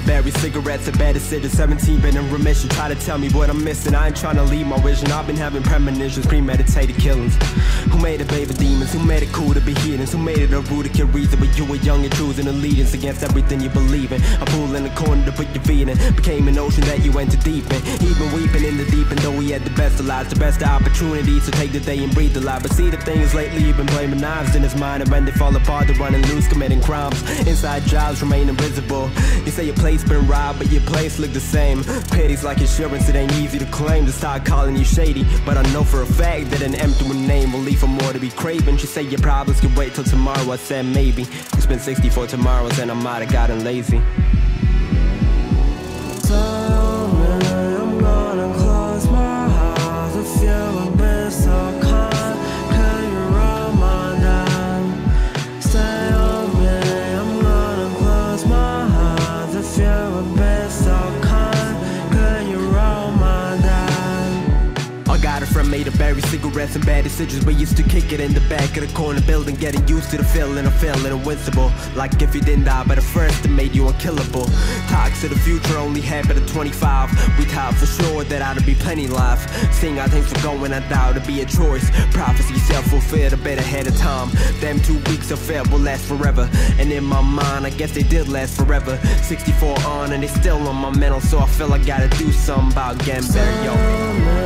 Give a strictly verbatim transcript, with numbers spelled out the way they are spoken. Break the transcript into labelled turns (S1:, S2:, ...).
S1: of berries, cigarettes, and bad decisions. Seventeen been in remission, try to tell me what I'm missing. I ain't trying to leave my vision. I've been having premonitions, premeditated killings. Who made it baby demons? Who made it cool to be heathens? Who made it a rule to kill reason? But you were young and choosing allegiance against everything you believe in. A pool in the corner to put your feet in. Became an ocean that you went too deep in. Even weeping in the deep end, though we had the best of lives, the best of opportunities. So take the day and breathe the life. But see, the thing is, lately you've been blaming knives in his mind, and when they fall apart, they're running loose, committing crimes. Inside jobs remain invisible. You say your place been robbed, but your place look the same. Pity's like insurance, it ain't easy to claim. To start calling you shady, but I know for a fact that an empty name will leave for more to be craving. She said your problems can wait till tomorrow. I said maybe. We spent sixty-four tomorrows and I might have gotten lazy.
S2: Tell me I'm gonna close my eyes if you have been so kind. Can you roll my dime? Stay on me, I'm gonna close my eyes if you have been so kind. Can you roll my dime?
S1: I got it from made of berry cigarettes and bad decisions. We used to kick it in the back of the corner building, getting used to the feeling of feeling invincible. Like if you didn't die by the first, it made you unkillable. Talks to the future only happen at twenty-five. We thought for sure that I'd be plenty life. Seeing how things were going, I doubt it'd be a choice. Prophecy self-fulfilled a bit ahead of time. Them two weeks of fair will last forever. And in my mind, I guess they did last forever. Sixty-four on and they still on my mental, so I feel I gotta do something about getting better, yo.